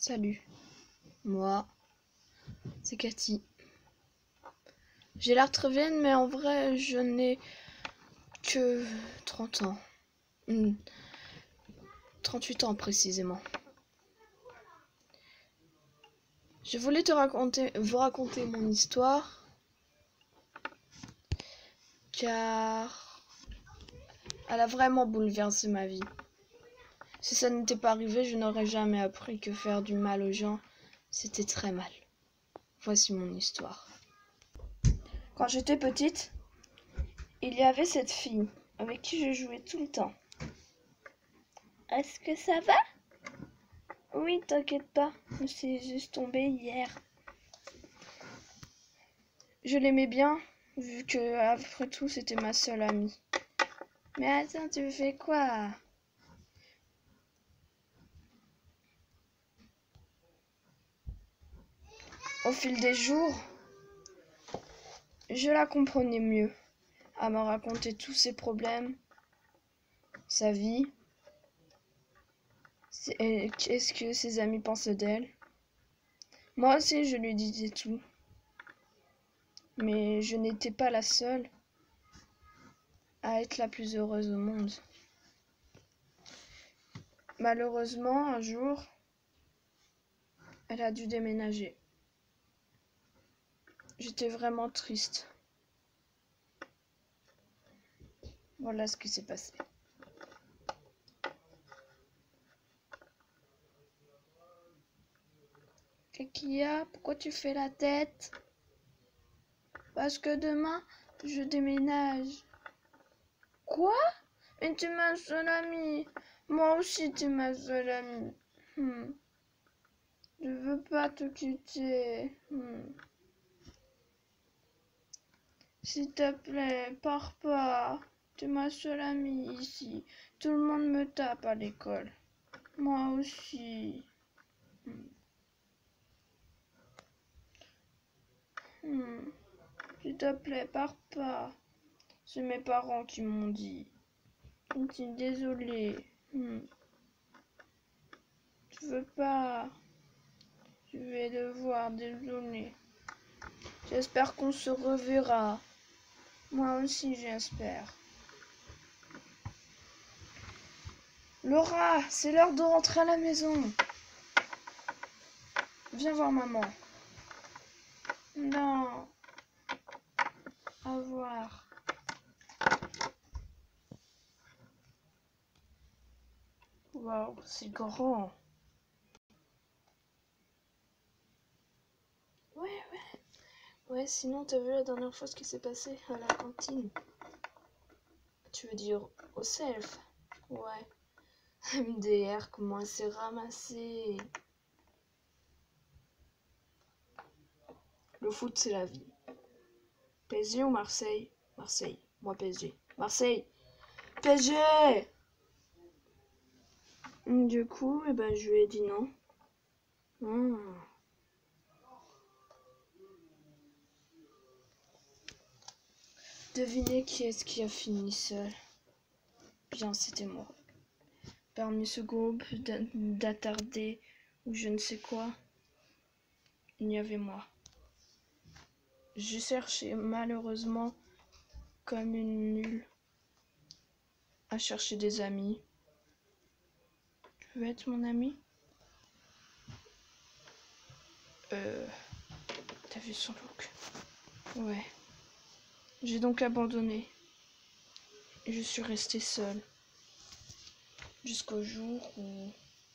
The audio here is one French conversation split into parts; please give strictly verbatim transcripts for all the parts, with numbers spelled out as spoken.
Salut, moi, c'est Cathy. J'ai l'air très vieille, mais en vrai, je n'ai que trente ans. Hmm, trente-huit ans précisément. Je voulais te raconter, vous raconter mon histoire, car elle a vraiment bouleversé ma vie. Si ça n'était pas arrivé, je n'aurais jamais appris que faire du mal aux gens, c'était très mal. Voici mon histoire. Quand j'étais petite, il y avait cette fille avec qui je jouais tout le temps. Est-ce que ça va? Oui, t'inquiète pas, c'est juste tombé hier. Je l'aimais bien, vu que après tout c'était ma seule amie. Mais attends, tu fais quoi? Au fil des jours, je la comprenais mieux. Elle me racontait tous ses problèmes, sa vie, qu'est-ce que ses amis pensaient d'elle. Moi aussi, je lui disais tout. Mais je n'étais pas la seule à être la plus heureuse au monde. Malheureusement, un jour, elle a dû déménager. J'étais vraiment triste. Voilà ce qui s'est passé. Qu'est-ce qu'il y a? Pourquoi tu fais la tête? Parce que demain, je déménage. Quoi? Mais tu es ma seule amie. Moi aussi, tu es ma seule amie. Hmm. Je veux pas te quitter. Hmm. S'il te plaît, pars pas. Tu es ma seule amie ici. Tout le monde me tape à l'école. Moi aussi. Hmm. Hmm. S'il te plaît, pars pas. C'est mes parents qui m'ont dit. Je suis désolée. Hmm. Je veux pas. Je vais devoir, désolée. J'espère qu'on se reverra. Moi aussi, j'espère. Laura, c'est l'heure de rentrer à la maison. Viens voir maman. Non. Au revoir. Waouh, c'est grand. Ouais, ouais. Ouais, sinon, t'as vu la dernière fois ce qui s'est passé à la cantine? Tu veux dire au self? Ouais. M D R, comment elle s'est ramassée. Le foot, c'est la vie. P S G ou Marseille? Marseille. Moi, P S G. Marseille. P S G. Du coup, eh ben, je lui ai dit non. Hmm. Devinez qui est-ce qui a fini seul? Bien, c'était moi. Parmi ce groupe d'attardés ou je ne sais quoi, il y avait moi. Je cherchais malheureusement comme une nulle à chercher des amis. Tu veux être mon ami? Euh... T'as vu son look? Ouais. J'ai donc abandonné. Et je suis restée seule. Jusqu'au jour où...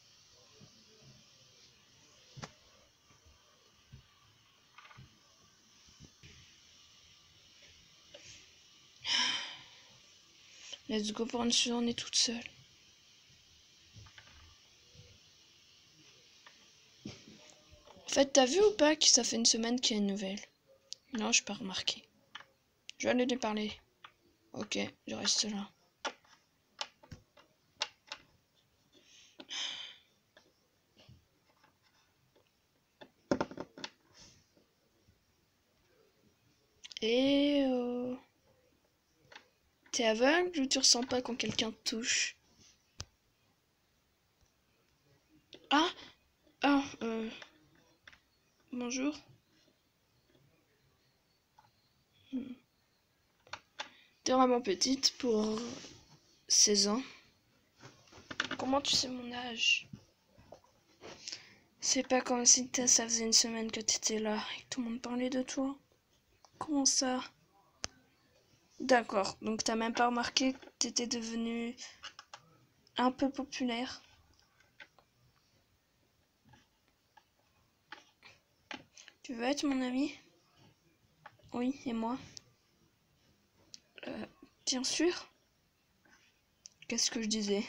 Let's go pour une journée toute seule. En fait, t'as vu ou pas que ça fait une semaine qu'il y a une nouvelle? Non, je n'ai pas remarqué. Je vais aller lui parler. Ok, je reste là. Et euh... T'es aveugle ou tu ressens pas quand quelqu'un te touche? Ah, ah, bonjour. Hmm. T'es vraiment petite pour seize ans. Comment tu sais mon âge? C'est pas comme si ça faisait une semaine que t'étais là et que tout le monde parlait de toi. Comment ça? D'accord, donc t'as même pas remarqué que t'étais devenue un peu populaire. Tu veux être mon ami? Oui, et moi? Euh, bien sûr. Qu'est-ce que je disais?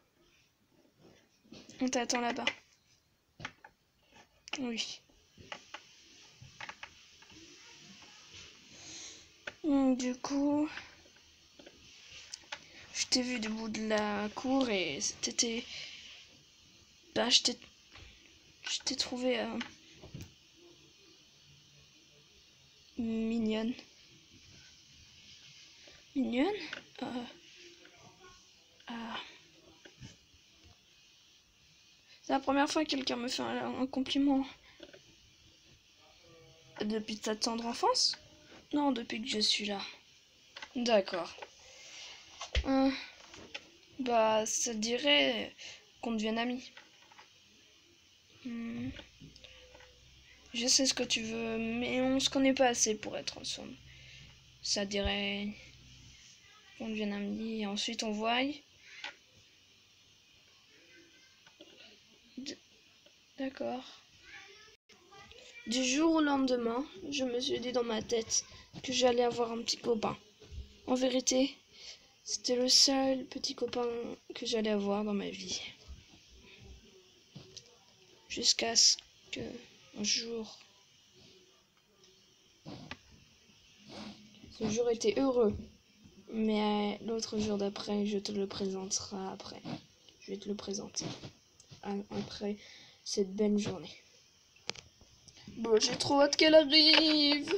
On t'attend là-bas. Oui. Du coup, je t'ai vu du bout de la cour et t'étais... Bah, je t'ai... Je t'ai trouvé... Euh... mignonne. Mignonne? Euh... Ah... C'est la première fois que quelqu'un me fait un, un compliment. Depuis ta tendre enfance? Non, depuis que je suis là. D'accord. Euh, bah, ça te dirait qu'on devienne amis. Hmm. Je sais ce que tu veux, mais on se connaît pas assez pour être ensemble. Ça te dirait qu'on devienne amis et ensuite on voit. D'accord. Du jour au lendemain, je me suis dit dans ma tête que j'allais avoir un petit copain. En vérité, c'était le seul petit copain que j'allais avoir dans ma vie. Jusqu'à ce que, un jour, ce jour était heureux. Mais l'autre jour d'après, je te le présenterai après. Je vais te le présenter après cette belle journée. Bon, j'ai trop hâte qu'elle arrive.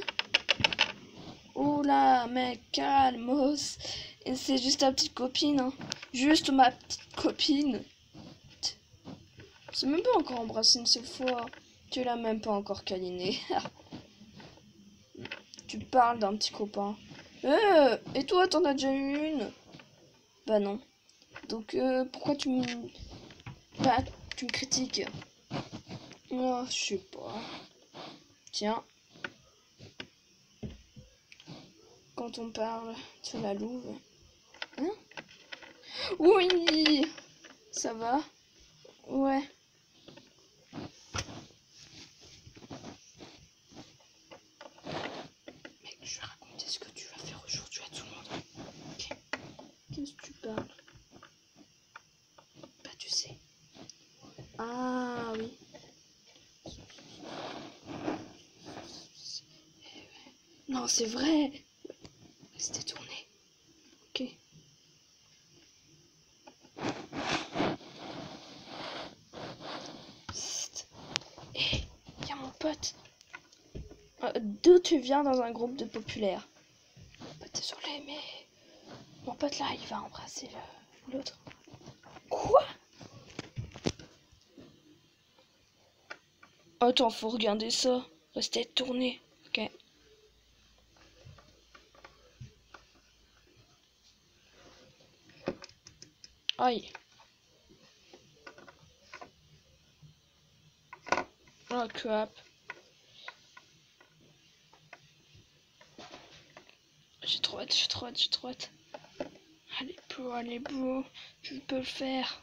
Oula, mec, calmos. Et c'est juste ta petite copine, hein. Juste ma petite copine. C'est même pas encore embrassé une seule fois. Tu l'as même pas encore câliné. Tu parles d'un petit copain. Euh, et toi, t'en as déjà eu une? Bah non. Donc, euh, pourquoi tu me... Bah, tu me critiques? Oh, je sais pas. Tiens. Quand on parle, tu la louve. Hein? Oui! Ça va? Ouais. Mec, je vais raconter ce que tu vas faire aujourd'hui à tout le monde. Ok. Qu'est-ce que tu parles? Bah, tu sais. Ah, oui. Non, c'est vrai. C'était tourné. Ok. Hé, hey, y'a mon pote. Euh, D'où tu viens dans un groupe de populaires? Bah, désolé, mais mon pote là, il va embrasser l'autre. Quoi? Attends, faut regarder ça. Restez tourné. Ok. Aïe. Oh crap. J'ai trop hâte, j'ai trop hâte, j'ai trop hâte. Allez, beau, allez, beau. Je peux le faire.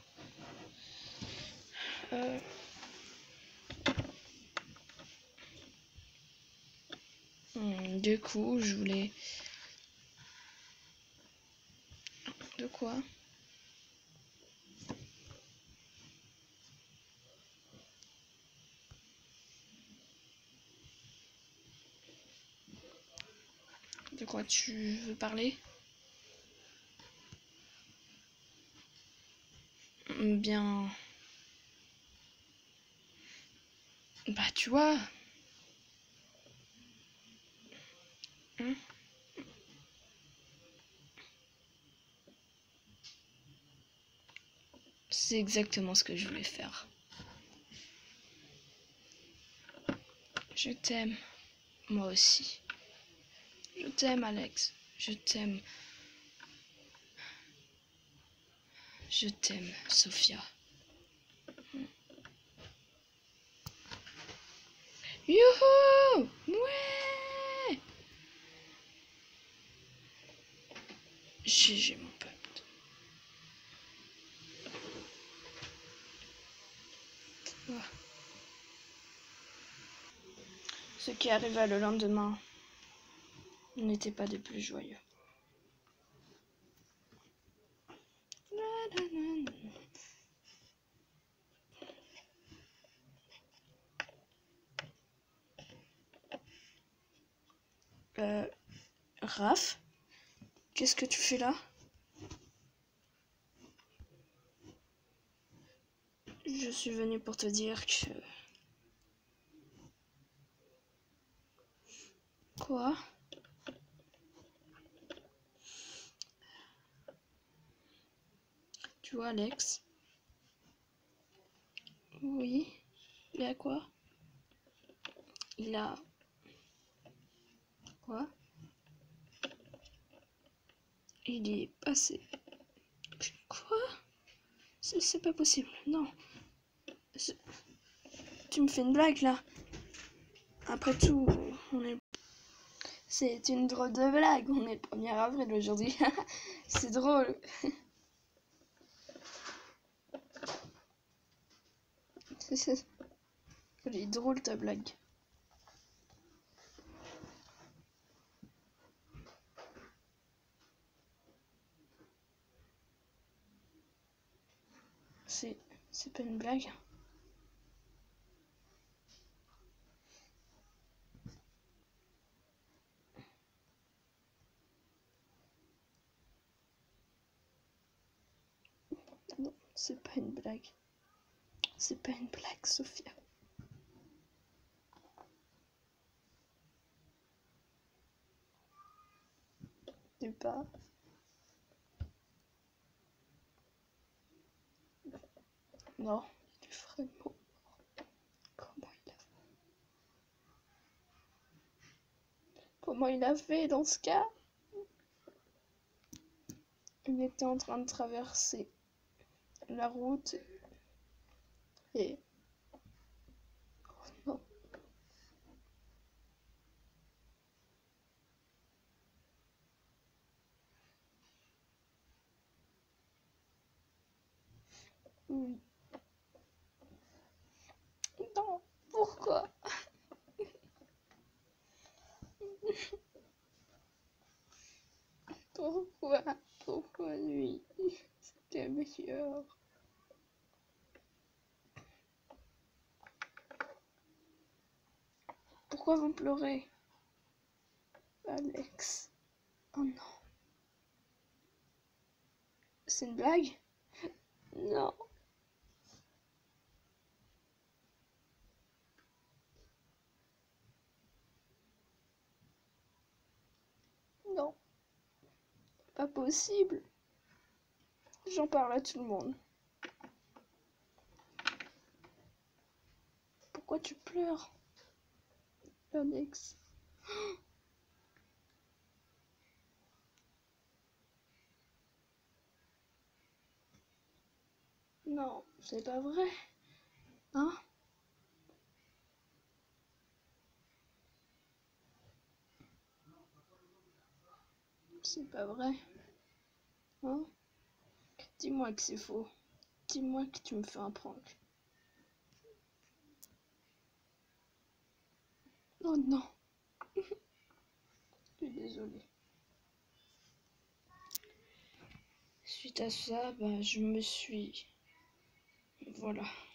Euh... Hmm, du coup, je voulais... De quoi? De quoi tu veux parler? Bien... Bah, tu vois... Hein? C'est exactement ce que je voulais faire. Je t'aime, moi aussi. Je t'aime, Alex. Je t'aime. Je t'aime, Sophia. Youhou! Ouais! G G, mon pote. Ouais. Ce qui arriva le lendemain n'était pas des plus joyeux. Euh, Raph, qu'est-ce que tu fais là? Je suis venu pour te dire que... Quoi? Tu vois, Alex? Oui. Il a quoi? Il a... Quoi? Il est passé. Quoi? C'est pas possible, non. Tu me fais une blague là? Après tout, on est... C'est une drôle de blague, on est le premier avril aujourd'hui. C'est drôle. Elle est drôle ta blague. C'est... C'est pas une blague. Non, c'est pas une blague. C'est pas une blague, Sophia. C'est pas... Non, il est vraiment... Comment il a... Comment il a fait dans ce cas? Il était en train de traverser la route et... Oh non. Oui. Non, pourquoi? Pourquoi? Pourquoi lui? C'était meilleur. Pourquoi vous pleurez? Alex. Oh non. C'est une blague? Non. Non. Pas possible. J'en parle à tout le monde. Pourquoi tu pleures, Alex? Non, c'est pas vrai. Hein? C'est pas vrai. Hein? Dis-moi que c'est faux. Dis-moi que tu me fais un prank. Oh non. Je suis désolée. Suite à ça, ben, je me suis... Voilà.